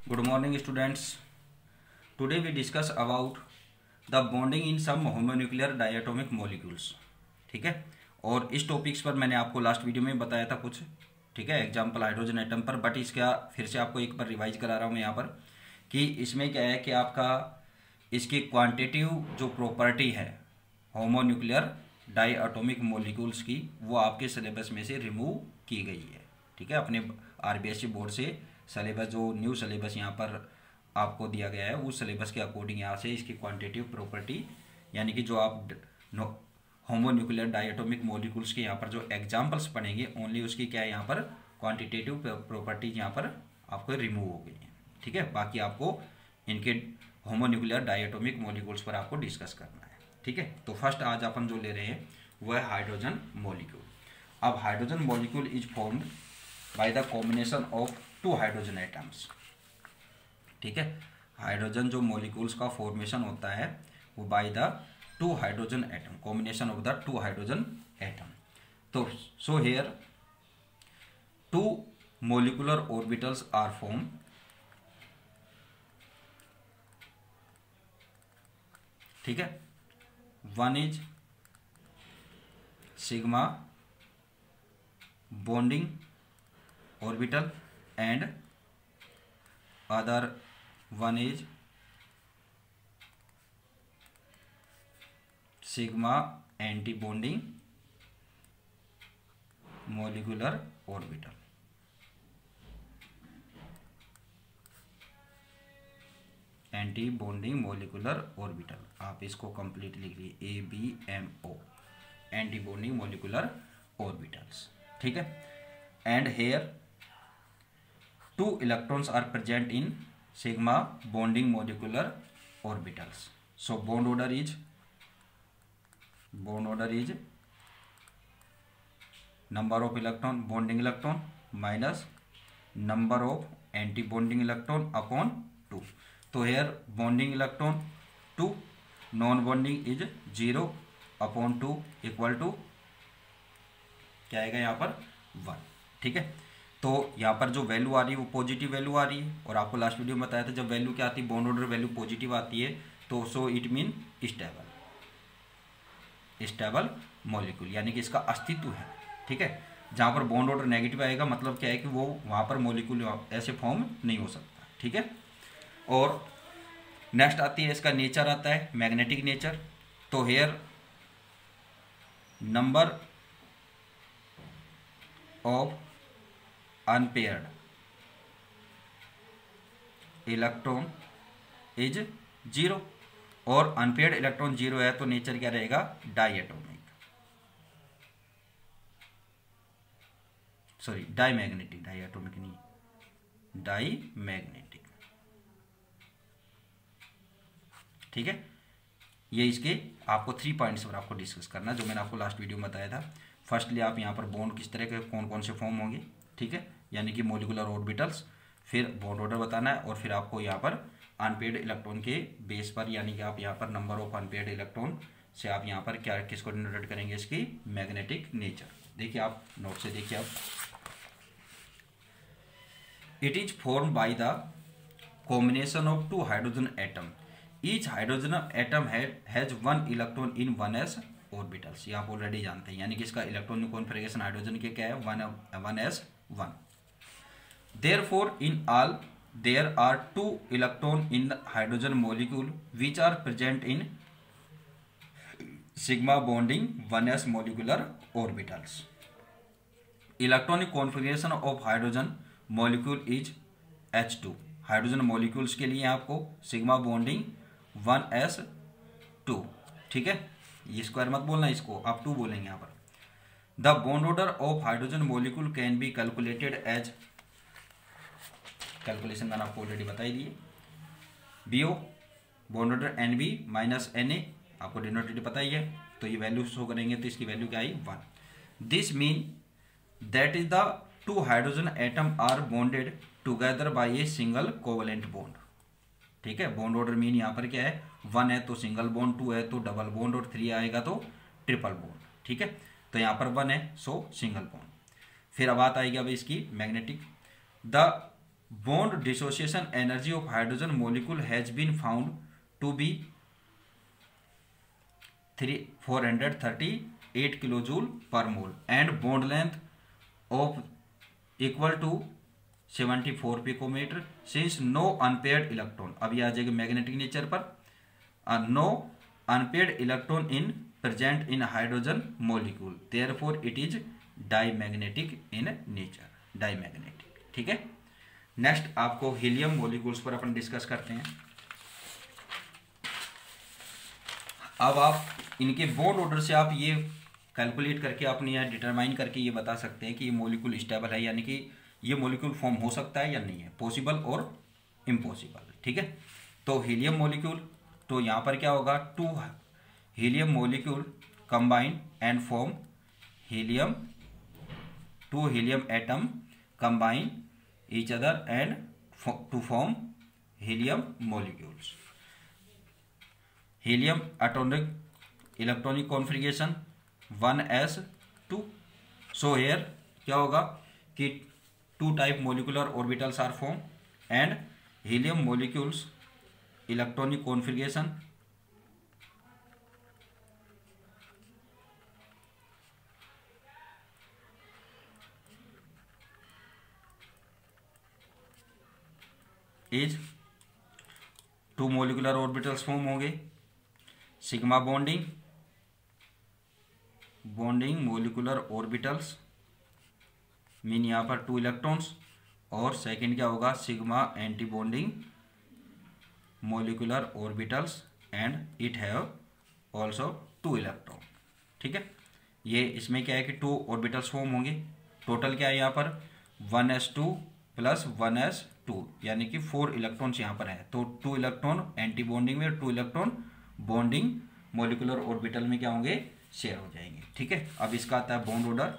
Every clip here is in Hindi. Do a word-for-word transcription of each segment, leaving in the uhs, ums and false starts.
Good morning, students. Today we discuss about the bonding in some homonuclear diatomic molecules. ठीक है, और इस टॉपिक्स पर मैंने आपको लास्ट वीडियो में बताया था कुछ, ठीक है, एग्जाम्पल हाइड्रोजन एटम पर, बट इसका फिर से आपको एक बार रिवाइज करा रहा हूँ मैं यहाँ पर कि इसमें क्या है कि आपका इसकी क्वांटिटिव जो प्रॉपर्टी है होमोन्यूक्लियर डाईएटॉमिक मॉलिक्यूल्स की, वो आपके सिलेबस में से रिमूव की गई है। ठीक है, अपने आरबीएससी बोर्ड से सिलेबस, जो न्यू सिलेबस यहाँ पर आपको दिया गया है, उस सिलेबस के अकॉर्डिंग यहाँ से इसकी क्वांटिटिव प्रॉपर्टी, यानी कि जो आप होमोन्यूक्लियर डाईएटॉमिक मॉलिक्यूल्स के यहाँ पर जो एग्जांपल्स पढ़ेंगे, ओनली उसकी क्या है यहाँ पर क्वांटिटेटिव प्रॉपर्टीज यहाँ पर आपको रिमूव हो गई है। ठीक है, बाकी आपको इनके होमोन्यूक्लियर डाईएटॉमिक मॉलिक्यूल्स पर आपको डिस्कस करना है। ठीक है, तो फर्स्ट आज अपन जो ले रहे हैं वह है हाइड्रोजन मॉलिक्यूल। अब hydrogen molecule is formed by the combination of two hydrogen atoms. ठीक है, हाइड्रोजन जो मॉलिक्यूल्स का फॉर्मेशन होता है वो by the two hydrogen atom, combination of the two hydrogen atom. तो so here two molecular orbitals are form. ठीक है, one is sigma bonding orbital and other one is sigma anti-bonding molecular orbital। Anti bonding molecular orbital, आप इसको कंप्लीट लिख लीजिए, A B M O, anti bonding molecular orbitals. ठीक है, and here two electrons are present in sigma bonding molecular orbitals. So bond order is bond order is number of electron bonding electron minus number of anti bonding electron upon two. तो here bonding electron two, non bonding is zero upon two equal to क्या आएगा यहाँ पर वन। ठीक है, तो यहाँ पर जो वैल्यू आ रही है वो पॉजिटिव वैल्यू आ रही है, और आपको लास्ट वीडियो में बताया था जब वैल्यू क्या आती है, बॉन्ड ऑर्डर वैल्यू पॉजिटिव आती है, तो so it mean stable stable molecule, यानी कि इसका अस्तित्व है। ठीक है, जहाँ पर बॉन्ड ऑर्डर नेगेटिव आएगा मतलब क्या है कि वो वहाँ पर मॉलिक्यूल ऐसे फॉर्म नहीं हो सकता। ठीक है, और नेक्स्ट आती है इसका नेचर आता है, मैग्नेटिक नेचर। तो here number of unpaired electron is zero, और अनपेयर्ड इलेक्ट्रॉन जीरो है तो नेचर क्या रहेगा, डाईएटॉमिक, सॉरी डाईमैग्नेटिक, डाईएटॉमिक नहीं, डाईमैग्नेटिक। ठीक है, ये इसके आपको थ्री पॉइंट्स पर आपको डिस्कस करना है, जो मैंने आपको लास्ट वीडियो में बताया था। फर्स्टली आप यहाँ पर बॉन्ड किस तरह के कौन कौन से फॉर्म होंगे, ठीक है, यानी कि मोलिकुलर ऑर्बिटल्स, फिर बॉन्ड ऑर्डर बताना है, और फिर आपको यहाँ पर अनपेयर्ड इलेक्ट्रॉन के बेस पर, यानी कि आप यहाँ पर नंबर ऑफ अनपेयर्ड इलेक्ट्रॉन से आप यहाँ पर क्या किसको डिनोट करेंगे, इसकी मैग्नेटिक नेचर। देखिए आप नोट से देखिए आप, it is form by the combination of two hydrogen atom, each hydrogen atom has one electron in one S orbitals. ये आप ऑलरेडी जानते हैं, यानी कि इसका इलेक्ट्रॉनिक कॉन्फिगरेशन हाइड्रोजन के क्या है, one one S one. Therefore in all there are two electron in the hydrogen molecule which are present in sigma bonding one S molecular orbitals. Electronic configuration of hydrogen molecule is H two. Hydrogen molecules के लिए आपको sigma bonding one S two. ठीक है, ये स्क्वायर मत बोलना, इसको आप टू बोलेंगे यहाँ पर। The bond order of hydrogen molecule can be calculated as, calculation मैंने आपको ऑलरेडी बताई दिए, B O bond order N B minus N A, आपको डिनोटेड पता ही है, तो ये वैल्यू शो करेंगे तो इसकी वैल्यू क्या आई, one. This mean that is the two hydrogen atom are bonded together by a single covalent bond. ठीक है, बॉन्ड ऑर्डर मीन यहाँ पर क्या है, वन है तो सिंगल बॉन्ड, टू है तो डबल बॉन्ड, और थ्री आएगा तो ट्रिपल बॉन्ड। ठीक है, तो यहाँ पर वन है सो सिंगल बॉन्ड। फिर अब बात आएगी अब इसकी magnetic. The bond dissociation energy of hydrogen molecule has been found to be four hundred thirty-eight kilojoule per mole and bond length of equal to seventy-four picometer since no unpaired electron, अभी आ जाएगा मैग्नेटिक नेचर पर, no unpaired electron in present in hydrogen molecule, therefore it is diamagnetic in nature, diamagnetic। ठीक है, नेक्स्ट आपको हीलियम मॉलिक्यूल्स पर अपन डिस्कस करते हैं। अब आप इनके बॉन्ड ऑर्डर से आप ये कैलकुलेट करके अपने यहाँ डिटरमाइन करके ये बता सकते हैं कि ये मॉलिक्यूल स्टेबल है, यानी कि ये मॉलिक्यूल फॉर्म हो सकता है या नहीं है, पॉसिबल और इम्पॉसिबल। ठीक है, तो हीलियम मॉलिक्यूल, तो यहाँ पर क्या होगा, two helium molecule combine and form helium, two helium atom combine each other and to form helium molecules. Helium atomic electronic configuration one S two. so here क्या होगा कि two type molecular orbitals are formed and helium molecules electronic configuration is two molecular orbitals form होंगे, sigma bonding, bonding molecular orbitals mean यहाँ पर टू इलेक्ट्रॉन्स, और सेकंड क्या होगा, sigma anti bonding molecular orbitals and it have also two electron. ठीक है, ये इसमें क्या है कि टू ऑर्बिटल्स फॉर्म होंगे, टोटल क्या है यहाँ पर one S two plus one S two, यानी कि फोर इलेक्ट्रॉन्स यहाँ पर है, तो टू इलेक्ट्रॉन एंटी बॉन्डिंग में, two electron bonding molecular orbital में क्या होंगे, शेयर हो जाएंगे। ठीक है, अब इसका आता है bond order,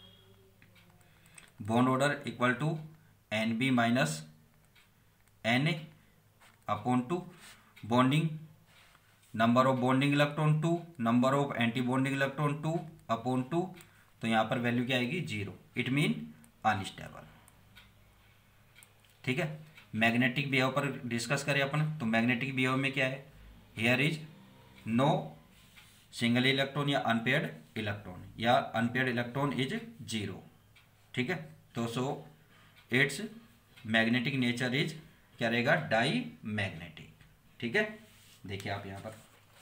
bond order equal to N B minus N A upon two, bonding number of bonding electron two, number of anti bonding electron two upon two, तो यहाँ पर वैल्यू क्या आएगी, जीरो, इट मीन अनस्टेबल। ठीक है, मैग्नेटिक बिहेव पर डिस्कस करें अपन, तो मैग्नेटिक बिहेव में क्या है, here is no single electron या अनपेयर्ड इलेक्ट्रॉन, या अनपेयर्ड इलेक्ट्रॉन इज जीरो। ठीक है, तो so its magnetic nature is क्या रहेगा, डाई मैग्नेटिक। ठीक है, देखिए आप यहां पर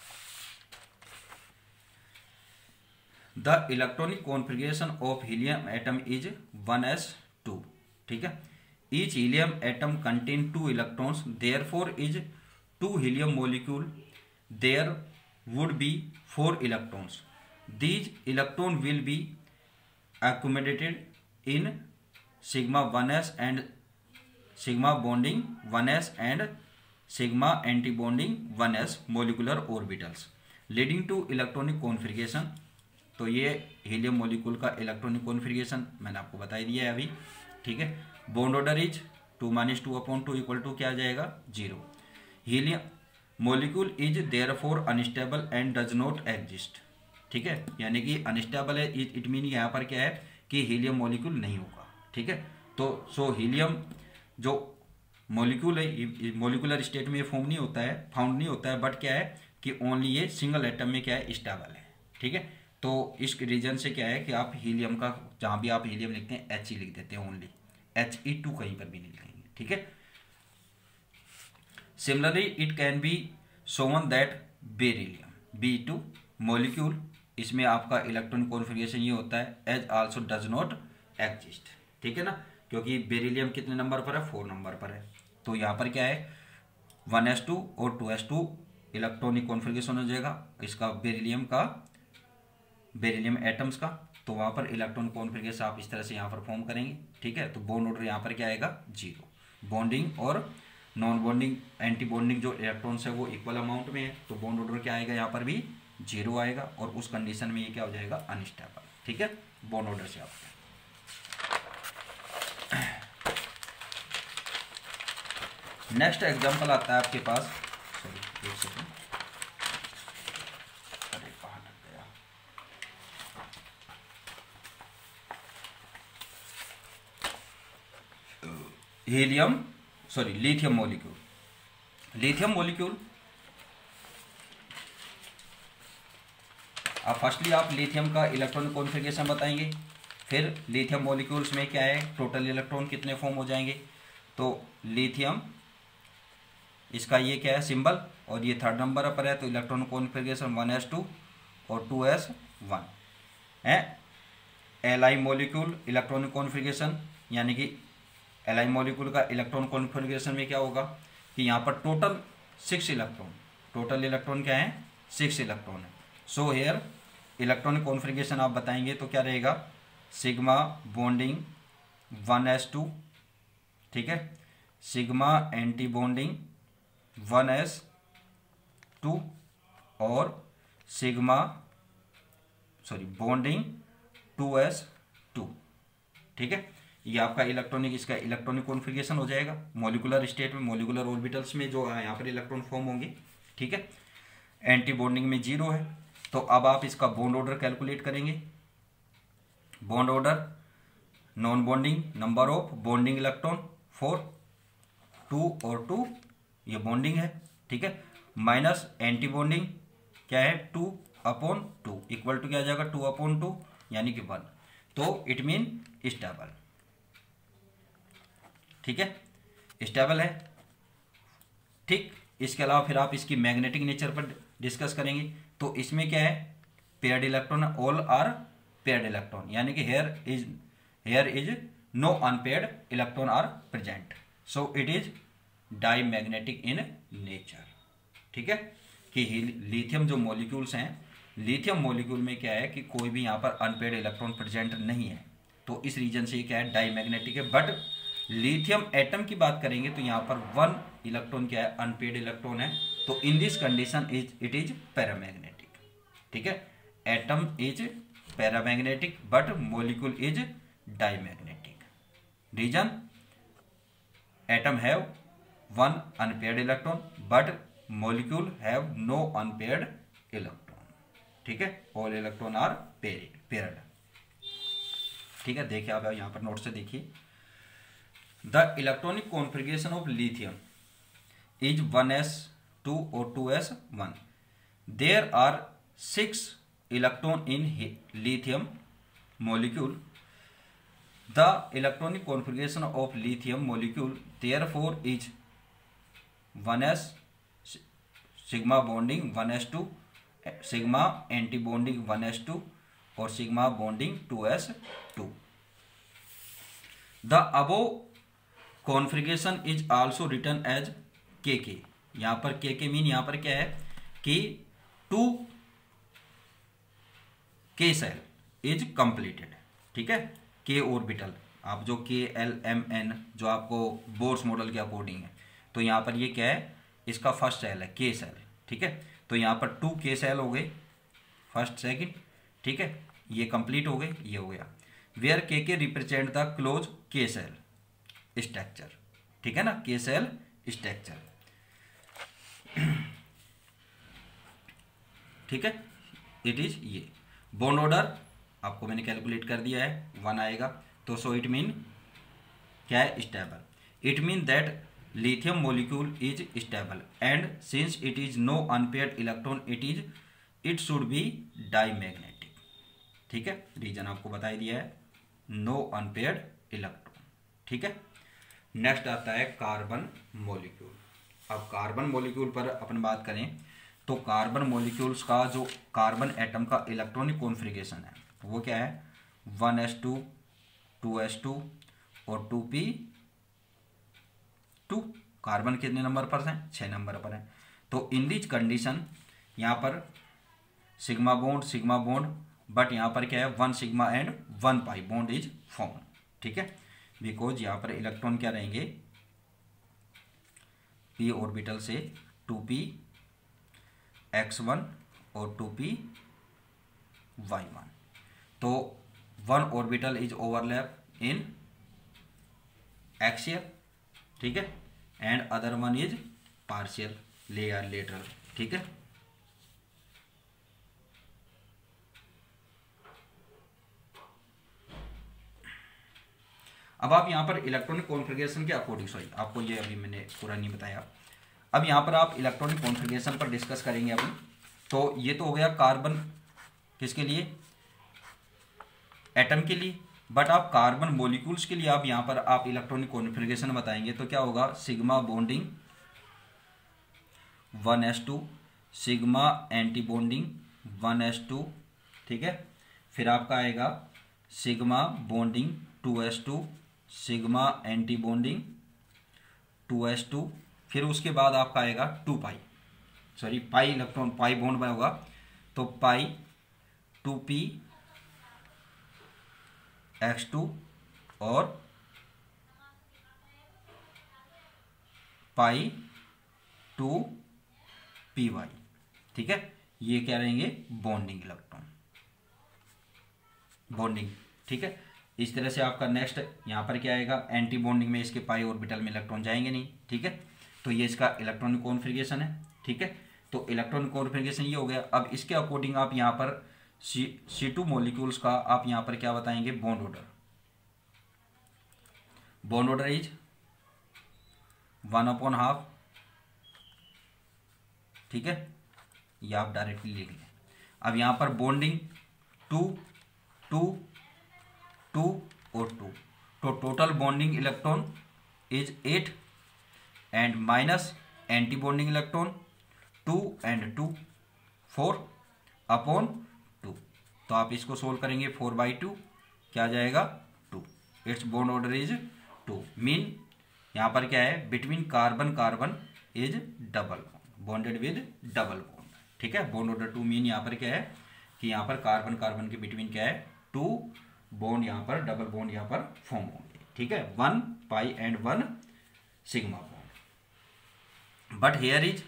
the electronic configuration of helium atom is one S two. ठीक है, each helium atom contain two electrons, therefore is two helium molecule, there would be four electrons. These electron will be accommodated in sigma one s and sigma bonding one s and sigma anti bonding one s molecular orbitals leading to electronic configuration। तो ये हीलियम मॉलिक्यूल का इलेक्ट्रॉनिक कॉन्फिगरेशन मैंने आपको बता दिया है अभी। ठीक है, bond order is two minus two upon two equal to क्या आ जाएगा, zero. Helium molecule is therefore unstable and does not exist. ठीक है, यानी कि अनस्टेबल है, इट मीन यहाँ पर क्या है कि हीलियम मॉलिक्यूल नहीं होगा। ठीक है, तो सो हीलियम जो मॉलिक्यूल है मॉलिकुलर स्टेट में फॉर्म नहीं होता है, फाउंड नहीं होता है, बट क्या है कि ओनली ये सिंगल एटम में क्या है, स्टेबल है। ठीक है, तो इस रीजन से क्या है कि आप हीलियम का जहाँ भी आप हीलियम लिखते हैं एच ही लिख देते हैं, ओनली एच ई टू कहीं पर भी नहीं लिखेंगे। ठीक है, similarly it can be shown that beryllium B two molecule, इसमें आपका इलेक्ट्रॉन कॉन्फिगरेशन ये होता है as also does not exist. ठीक है ना, क्योंकि बेरिलियम कितने नंबर पर है, फोर नंबर पर है, तो यहाँ पर क्या है वन एस टू और two s two electronic configuration हो जाएगा इसका बेरिलियम का, बेरिलियम एटम्स का, तो वहाँ पर इलेक्ट्रॉन कॉन्फिगरेशन आप इस तरह से यहाँ पर फॉर्म करेंगे। ठीक है, तो बॉन्ड ऑर्डर यहाँ पर क्या आएगा, जीरो। बॉन्डिंग और नॉन बॉन्डिंग एंटी बॉन्डिंग जो इलेक्ट्रॉन्स है वो इक्वल अमाउंट में है, तो बॉन्ड ऑर्डर क्या आएगा, यहाँ पर भी जीरो आएगा, और उस कंडीशन में ये क्या हो जाएगा, अनस्टेबल। ठीक है, बॉन्ड ऑर्डर से आपका नेक्स्ट एग्जाम्पल आता है आपके पास, सॉरी एक सेकेंड, अरे कहाँ लग गया, helium sorry lithium molecule. Lithium molecule अब फर्स्टली आप लिथियम का इलेक्ट्रॉनिक कॉन्फ़िगरेशन बताएंगे, फिर लिथियम मॉलिक्यूल्स में क्या है टोटल इलेक्ट्रॉन कितने फॉर्म हो जाएंगे। तो लिथियम इसका ये क्या है सिंबल, और ये थर्ड नंबर पर है, तो electron configuration one S two और टू एस वन है। L I molecule electronic configuration, यानी कि एल आई मॉलिक्यूल का इलेक्ट्रॉन कॉन्फ़िगरेशन में क्या होगा कि यहाँ पर total six electron, total electron क्या है सिक्स इलेक्ट्रॉन है। सो हेयर इलेक्ट्रॉनिक कॉन्फ़िगरेशन आप बताएंगे तो क्या रहेगा, sigma bonding one S two, ठीक है, sigma anti bonding one S two, और sigma sorry bonding two s two, ठीक है। ये आपका इलेक्ट्रॉनिक इसका इलेक्ट्रॉनिक कॉन्फ़िगरेशन हो जाएगा मॉलिक्यूलर स्टेट में, मॉलिक्यूलर ऑर्बिटल्स में जो यहाँ पर इलेक्ट्रॉन फॉर्म होंगे, ठीक है। एंटी बॉन्डिंग में जीरो है, तो अब आप इसका बॉन्ड ऑर्डर कैलकुलेट करेंगे। Bond order non bonding number of bonding electron four, two और टू ये बॉन्डिंग है, ठीक है, माइनस एंटी बॉन्डिंग क्या है two upon two, equal to क्या आ जाएगा टू अपॉन टू यानी कि वन, तो इट मीन स्टेबल, ठीक है, स्टेबल है, ठीक। इसके अलावा फिर आप इसकी मैग्नेटिक नेचर पर डिस्कस करेंगे, तो इसमें क्या है paired electron, all are paired electron, यानी कि here is here is no unpaired electron are present, so it is diamagnetic in nature, ठीक है। कि लिथियम जो मॉलिक्यूल्स हैं, लिथियम मॉलिक्यूल में क्या है कि कोई भी यहाँ पर अनपेयर्ड इलेक्ट्रॉन प्रेजेंट नहीं है, तो इस रीजन से ये क्या है डाई मैग्नेटिक है। बट लिथियम एटम की बात करेंगे तो यहाँ पर वन इलेक्ट्रॉन क्या है अनपेयर्ड इलेक्ट्रॉन है, तो in this condition is it is paramagnetic, ठीक है। Atom is paramagnetic but molecule is diamagnetic. Reason atom have one unpaired electron but molecule have no unpaired electron, ठीक है, ऑल इलेक्ट्रॉन आर पेयर्ड, ठीक है। देखिए आप यहाँ पर नोट से देखिए, the electronic configuration of lithium is one S two और two s one, there are six electron in lithium molecule, the electronic configuration of lithium molecule therefore is one s sigma bonding one S two, sigma anti bonding one S two और sigma bonding two s two. The above configuration is also written as K K, यहाँ पर के के मीन यहाँ पर क्या है कि टू के सेल इज कंप्लीटेड, ठीक है। के ऑर्बिटल आप जो के एल एम एन जो आपको बोर्स मॉडल के अकॉर्डिंग है, तो यहाँ पर ये क्या है इसका फर्स्ट सेल है के सेल, ठीक है। तो यहाँ पर टू के सेल हो गए फर्स्ट सेकंड, ठीक है, ये कंप्लीट हो गए, ये हो गया। Where K K represent the close K shell structure, ठीक है ना, के सेल स्ट्रक्चर, ठीक है। इट इज ये बॉन्ड ऑर्डर आपको मैंने कैलकुलेट कर दिया है, वन आएगा, तो सो इट मीन क्या है stable, it mean that lithium molecule is stable and since it is no unpaired electron it is it should be diamagnetic, ठीक है। रीजन आपको बता दिया है, नो अनपेयर्ड इलेक्ट्रॉन, ठीक है। नेक्स्ट आता है कार्बन मॉलिक्यूल। अब कार्बन मॉलिक्यूल पर अपन बात करें तो कार्बन मॉलिक्यूल्स का जो कार्बन एटम का इलेक्ट्रॉनिक कॉन्फ़िगरेशन है वो क्या है one S two, two s two और टू पी टू। कार्बन कितने नंबर पर हैं, छः नंबर पर हैं। तो इन दिस कंडीशन यहाँ पर sigma bond sigma bond, but यहाँ पर क्या है one sigma and one pi bond is form, ठीक है, बिकॉज यहाँ पर इलेक्ट्रॉन क्या रहेंगे पी ऑर्बिटल से टू पी एक्स वन और टू पी वाई वन, तो one orbital is overlap in axial, ठीक है, and other one is partial layer lateral, ठीक है। अब आप यहाँ पर इलेक्ट्रॉनिक कॉन्फ़िगरेशन के अकॉर्डिंग, सॉरी आपको ये अभी मैंने पूरा नहीं बताया, अब यहाँ पर आप इलेक्ट्रॉनिक कॉन्फ़िगरेशन पर डिस्कस करेंगे अभी। तो ये तो हो गया कार्बन किसके लिए, एटम के लिए, बट आप कार्बन मॉलिक्यूल्स के लिए आप यहाँ पर आप इलेक्ट्रॉनिक कॉन्फ़िगरेशन बताएंगे तो क्या होगा, sigma bonding one S two, sigma anti bonding one S two, ठीक है। फिर आपका आएगा sigma bonding two s two, sigma anti bonding two s two, फिर उसके बाद आपका आएगा two pi, sorry pi electron, pi bond में होगा तो pi two p x two और पाई टू पी वाई, ठीक है। ये क्या रहेंगे, बॉन्डिंग इलेक्ट्रॉन, बॉन्डिंग, ठीक है। इस तरह से आपका नेक्स्ट यहाँ पर क्या आएगा, एंटी बॉन्डिंग में इसके पाई ऑर्बिटल में इलेक्ट्रॉन जाएंगे नहीं, ठीक है। तो ये इसका इलेक्ट्रॉनिक कॉन्फ़िगरेशन है, ठीक है। तो इलेक्ट्रॉनिक कॉन्फ़िगरेशन ये हो गया। अब इसके अकॉर्डिंग आप यहाँ पर सी सी टू मॉलिक्यूल्स का आप यहाँ पर क्या बताएंगे, bond order, bond order is one upon half, ठीक है, ये आप डायरेक्टली लिख लें। अब यहाँ पर बॉन्डिंग टू टू टू और टू, तो total bonding electron is eight and minus anti bonding electron two and two, four upon two. तो आप इसको सोल्व करेंगे, फोर बाई टू क्या आ जाएगा, two. Its bond order is two, mean यहाँ पर क्या है, between carbon carbon is double bonded with double bond, ठीक है। बॉन्ड ऑर्डर टू मीन यहाँ पर क्या है कि यहाँ पर कार्बन कार्बन के बिटवीन क्या है, टू बॉन्ड, यहाँ पर डबल बॉन्ड यहाँ पर फॉर्म होंगे, ठीक है, one pi and one sigma bond. But here is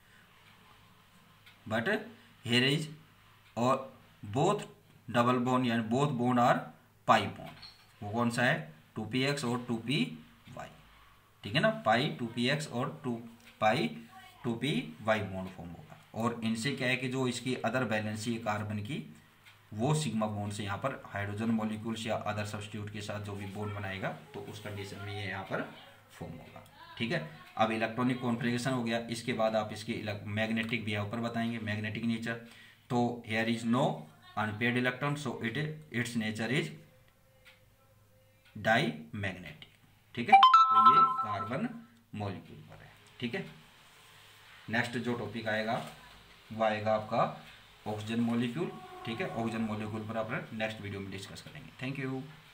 but here is और बोथ डबल बॉन्ड यानी both bond are pi bond, वो कौन सा है, टू पी एक्स और टू पी वाई, ठीक है ना, पाई टू पी एक्स और two pi two p y bond form होगा। और इनसे क्या है कि जो इसकी अदर बैलेंसी है कार्बन की, वो सिग्मा बॉन्ड से यहाँ पर हाइड्रोजन मॉलिक्यूल्स या अदर सब्स्टिट्यूट के साथ जो भी बॉन्ड बनाएगा तो उस कंडीशन में ये यहाँ पर फॉर्म होगा, ठीक है। अब इलेक्ट्रॉनिक कॉन्फ़िगरेशन हो गया, इसके बाद आप इसके मैग्नेटिक बिहेव पर बताएंगे, मैग्नेटिक नेचर। तो here is no unpaired electron, so it its nature is diamagnetic, ठीक है। तो ये कार्बन मॉलिक्यूल पर है, ठीक है। नेक्स्ट जो टॉपिक आएगा वो आएगा आपका ऑक्सीजन मॉलिक्यूल, ठीक है। ऑक्सीजन मॉलिक्यूल पर आप नेक्स्ट वीडियो में डिस्कस करेंगे। Thank you.